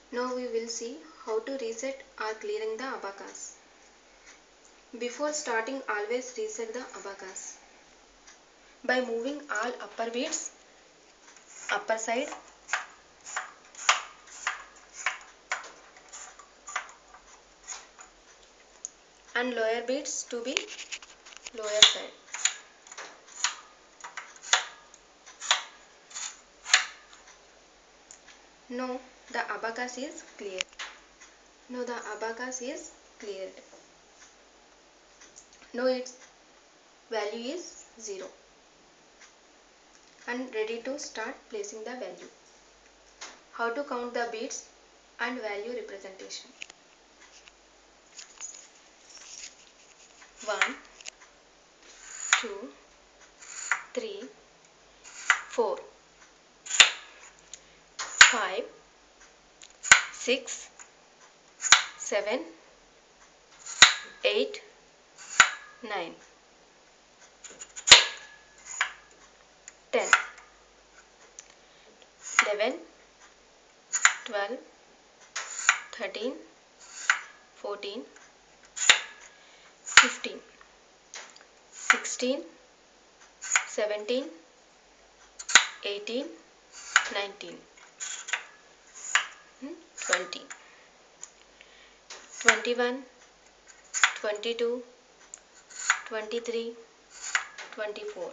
Now we will see how to reset or clearing the abacus. Before starting, always reset the abacus by moving all upper beads, upper side, and lower beads to be lower side. Now the abacus is clear. Now the abacus is cleared. Now its value is 0 and ready to start placing the value. How to count the beads and value representation. 1, 2, 3, 4, 5, 6, 7, 8, 9, 10, 11, 12, 13, 14, 15, 16, 17, 18, 19, 20, 21, 22, 23, 24,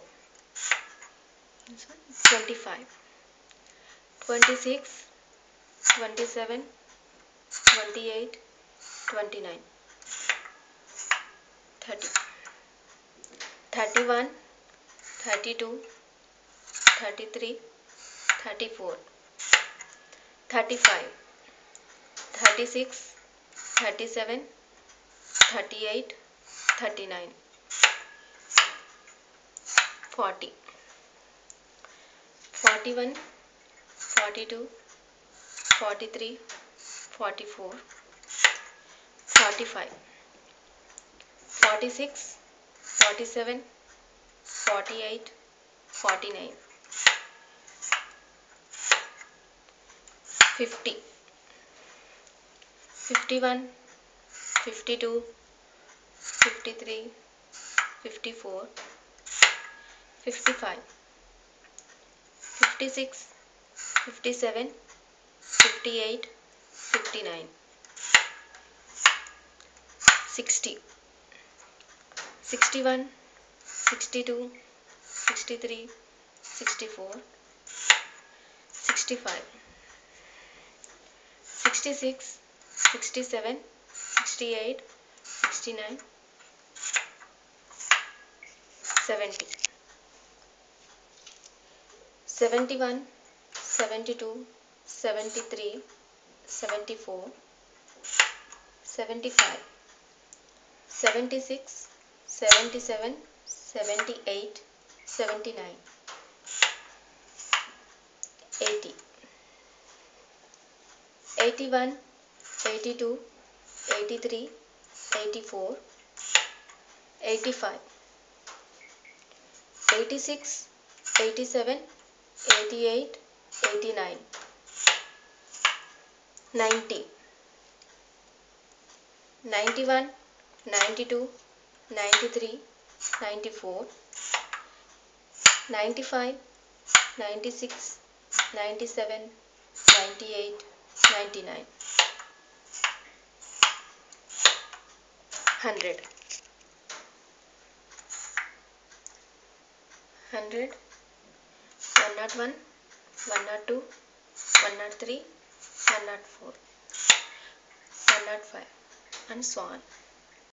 25, 26, 27, 28, 29, 30, 31, 32, 33, 34, 35, 36, 37, 38, 39, 40, 41, 42, 43, 44, 45, 46, 47, 48, 49, 50, 51, 52, 53, 54, 55, 56, 57, 58, 59, 60, 61, 62, 63, 64, 65, 66, 67, 68, 69, 70, 71, 72, 73, 74, 75, 76, 77, 78, 79, 80, 81, 82, 83, 84, 85, 86, 87, 88, 89, 90, 91, 92, 93, 94, 95, 96, 97, 98, 99, 100, 100, 101, 102, 103, 104, 105, and so on.